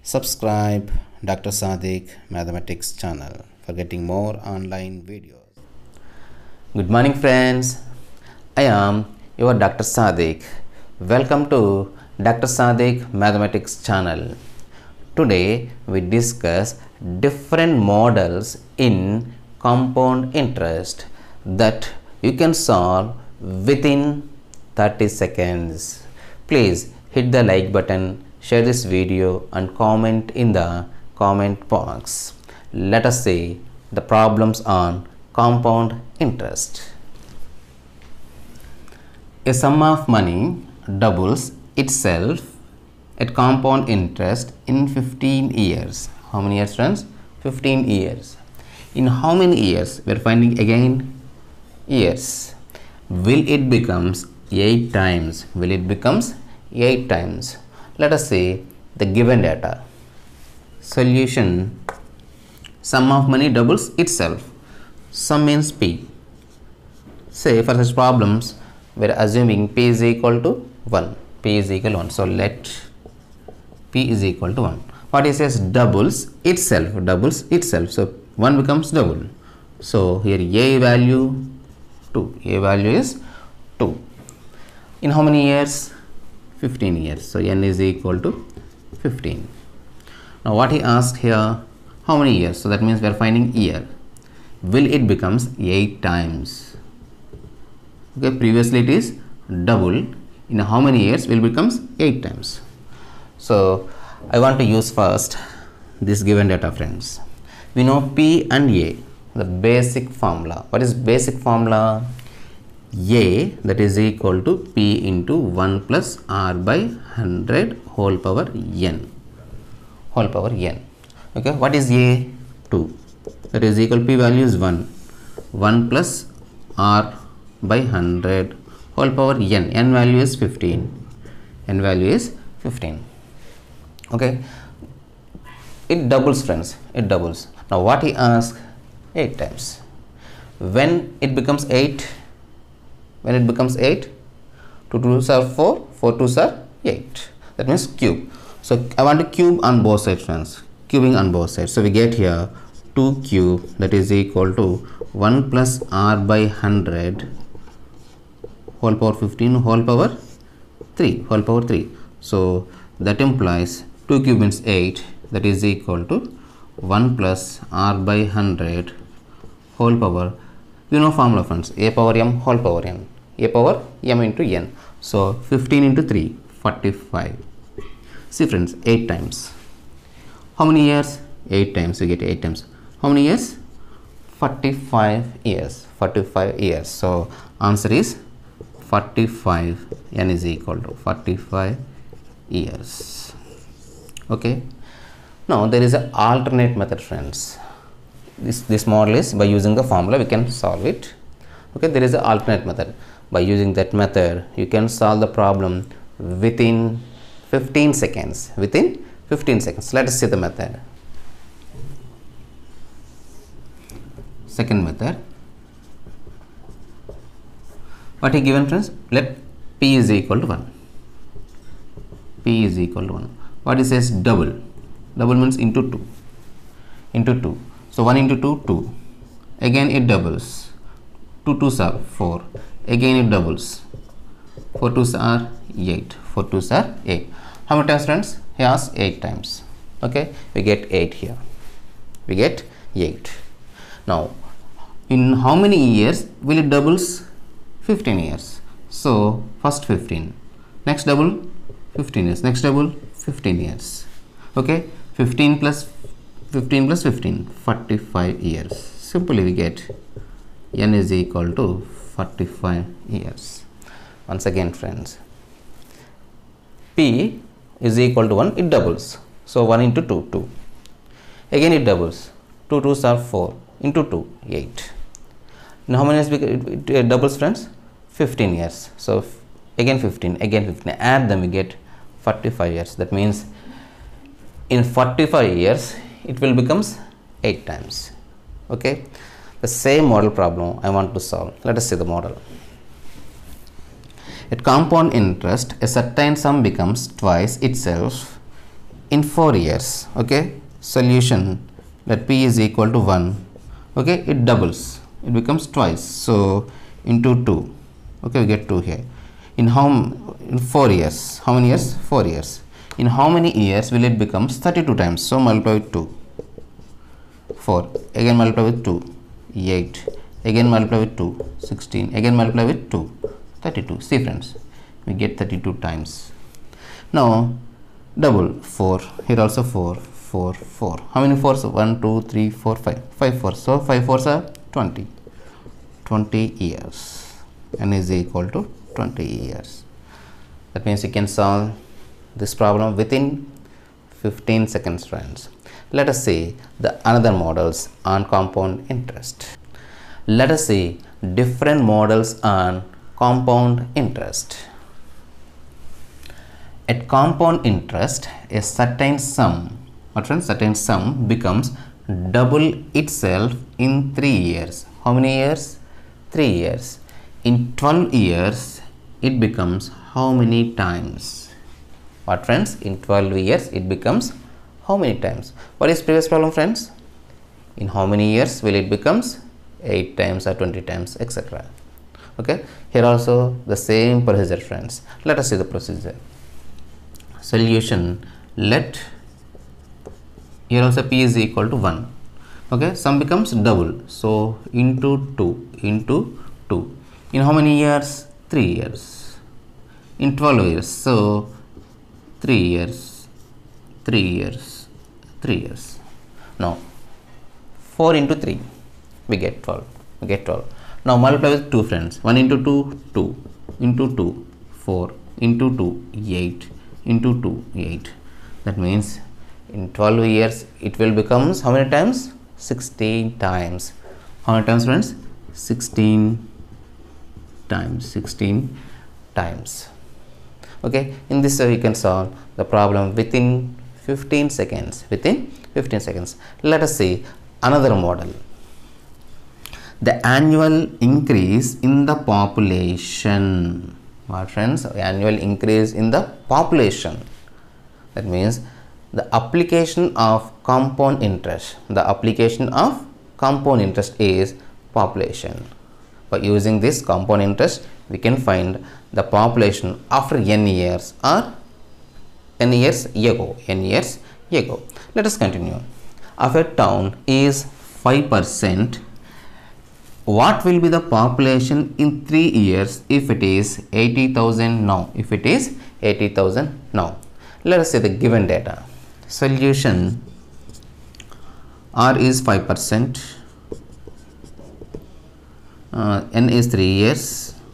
Subscribe Dr. Sadiq Mathematics channel for getting more online videos. Good morning friends. I am your Dr. Sadiq. Welcome to Dr. Sadiq Mathematics channel. Today we discuss different models in compound interest that you can solve within 30 seconds. Please hit the like button, share this video and comment in the comment box. Let us see the problems on compound interest. A sum of money doubles itself at compound interest in 15 years. How many years, friends? 15 years. In how many years? We are finding again years. Will it becomes 8 times? Will it becomes 8 times? Let us see the given data. Solution: sum of money doubles itself. Sum means P. Say for such problems we are assuming P is equal to 1. P is equal to 1. So let P is equal to 1. What it says? Doubles itself. Doubles itself. So 1 becomes double. So here A value 2. A value is 2. In how many years? 15 years. So n is equal to 15. Now what he asked here, how many years? So that means we are finding year. Will it becomes 8 times? Okay, previously it is double. In how many years will becomes 8 times? So I want to use first this given data, friends. We know P and A, the basic formula. What is basic formula? A, that is equal to P into 1 plus R by 100 whole power n. Whole power n. Okay, what is A? 2. That is equal, P value is 1. 1 plus R by 100 whole power n. N value is 15. N value is 15. Okay. It doubles, friends. It doubles. Now what he asked? 8 times. When it becomes 8? When it becomes 8, 2 2s are 4, 4 2s are 8. That means cube. So I want to cube on both sides, friends. Cubing on both sides. So we get here 2 cube, that is equal to 1 plus R by 100 whole power 15 whole power 3. Whole power 3. So that implies 2 cube means 8. That is equal to 1 plus R by 100 whole power. You know formula, friends. A power m whole power n. A power m into n. So 15 into 3, 45. See, friends, 8 times. How many years? 8 times. We get 8 times. How many years? 45 years. 45 years. So answer is 45. N is equal to 45 years. Okay. Now there is an alternate method, friends. This model is by using the formula we can solve it. Okay, there is an alternate method. By using that method you can solve the problem within 15 seconds. Within 15 seconds. Let us see the method. Second method. What is given, friends? Let P is equal to 1. P is equal to 1. What it says? Double. Double means into 2. Into 2. So 1 into 2, 2. Again it doubles. 2 2s are 4. Again it doubles. 4 2s are 8. 4 2s are 8. How many times, friends? He asked 8 times. Okay, we get 8 here. We get 8. Now, in how many years will it doubles? 15 years. So first 15. Next double 15 years. Next double 15 years. Okay, 15 plus 15, 45 years. Simply we get n is equal to 45 years. Once again, friends, P is equal to 1, it doubles. So 1 into 2, 2. Again it doubles. 2 2s are 4. Into 2, 8. Now how many years it doubles, friends? 15 years. So again 15, again 15. Add them, we get 45 years. That means in 45 years it will becomes 8 times. Okay, the same model problem I want to solve. Let us see the model. At compound interest, a certain sum becomes twice itself in 4 years, okay, solution that p is equal to 1, okay, it doubles, it becomes twice, so into 2, okay, we get 2 here. In 4 years, how many years? 4 years. In how many years will it becomes 32 times? So multiply with 2, 4, again multiply with 2, 8, again multiply with 2, 16, again multiply with 2, 32. See friends, we get 32 times. Now double 4, here also 4, 4, 4. How many 4s? 1, 2, 3, 4, 5. 5 4s. So 5 4s are 20. 20 years. N is equal to 20 years. That means you can solve this problem within 15 seconds, friends. Let us see the another models on compound interest. Let us see different models on compound interest. At compound interest, a certain sum, what friends, certain sum becomes double itself in 3 years. How many years? 3 years. In 12 years, it becomes how many times? What friends? In 12 years, it becomes how many times? What is previous problem, friends? In how many years will it becomes 8 times or 20 times, etc. Okay, here also the same procedure, friends. Let us see the procedure. Solution, let here also p is equal to 1, okay, sum becomes double, so into 2, into 2. In how many years? 3 years. In 12 years, so 3 years, 3 years, 3 years. Now 4 into 3, we get 12, we get 12. Now multiply with 2, friends. 1 into 2, 2, into 2, 4, into 2, 8, into 2, 8. That means in 12 years it will becomes how many times? 16 times. How many times, friends? 16 times. 16 times. Okay, in this way you can solve the problem within 15 seconds. Within 15 seconds. Let us see another model. The annual increase in the population. What friends? Annual increase in the population. That means the application of compound interest. The application of compound interest is population. By using this compound interest, we can find the population after n years or n years ago. N years ago. Let us continue. If a town is 5%, what will be the population in 3 years if it is 80,000 now? If it is 80,000 now. Let us see the given data. Solution, R is 5%, N is 3 years,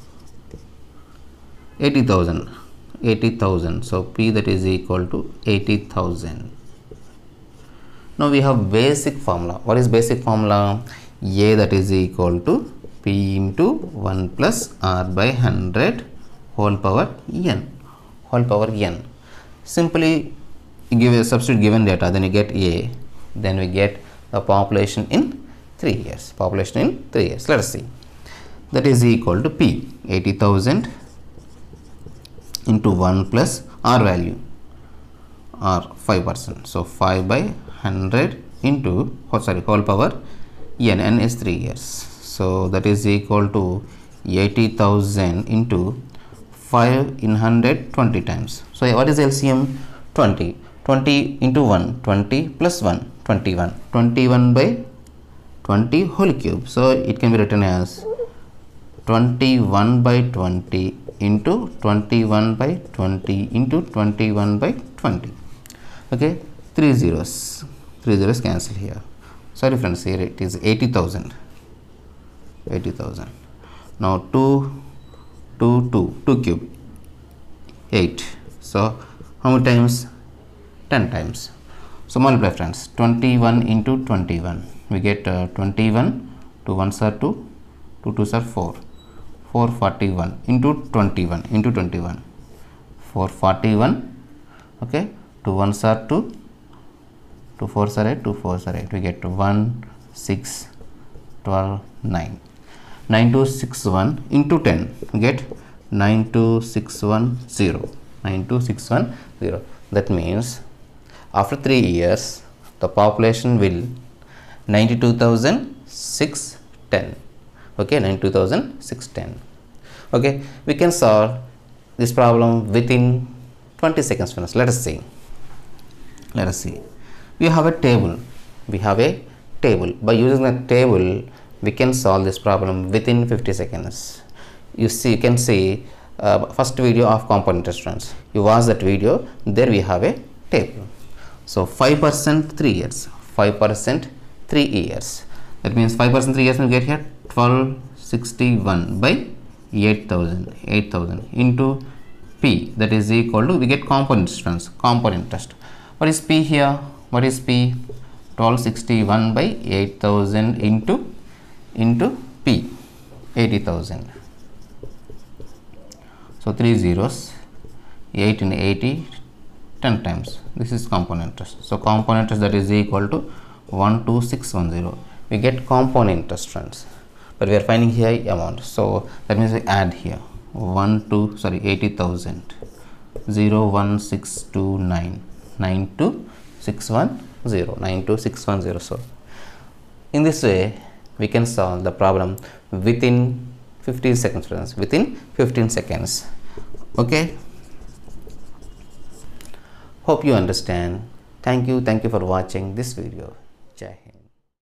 80,000, 80,000. So P that is equal to 80,000. Now we have basic formula. What is basic formula? A that is equal to P into 1 plus R by 100 whole power n. Whole power n. Simply give a substitute given data, then you get A, then we get the population in 3 years. Population in 3 years. Let us see. That is equal to P, 80,000 into 1 plus R value, R 5%. So 5 by 100 into whole power n. N is 3 years. So that is equal to 80,000 into 5 in 100, 20 times. So what is LCM? 20. 20 into 1, 20 plus 1, 21. 21 by 20 whole cube. So it can be written as 21 by 20 into 21 by 20 into 21 by 20. Okay, 3 zeros. 3 zeros cancel here. Sorry friends, here it is 80,000. 80,000. Now 2 cube, 8. So how many times? 10 times. So multiply, friends. 21 into 21. We get 21. 2 ones are 2. 2 twos are 4. 441 into 21 into 21. 441. Okay. 2 ones are 2. 2 fours are 8. 2 fours are 8. We get 1, 6, 12, 9. 9261 into 10. We get 92610. 92610. That means after 3 years the population will 92,610. Okay, 92,610. Okay, we can solve this problem within 20 seconds. Friends, let us see. We have a table. By using the table we can solve this problem within 50 seconds. You can see first video of compound interest. Friends, you watch that video. There we have a table. So 5% 3 years, 5% 3 years. That means 5% 3 years, we get here 1261 by 8,000 into P, that is equal to, we get compound interest. Friends, compound interest. What is P here? What is P? 1261 by 8,000 into P, 80,000. So 3 zeros, 8 in 80, 10 times. This is compound interest. So compound interest, that is equal to 12610. We get compound interest. Friends, but we are finding here amount. So that means we add here 80,000, 01629, 92610. So in this way we can solve the problem within 15 seconds. Friends, within 15 seconds. Okay, hope you understand. Thank you for watching this video. Jai Hind.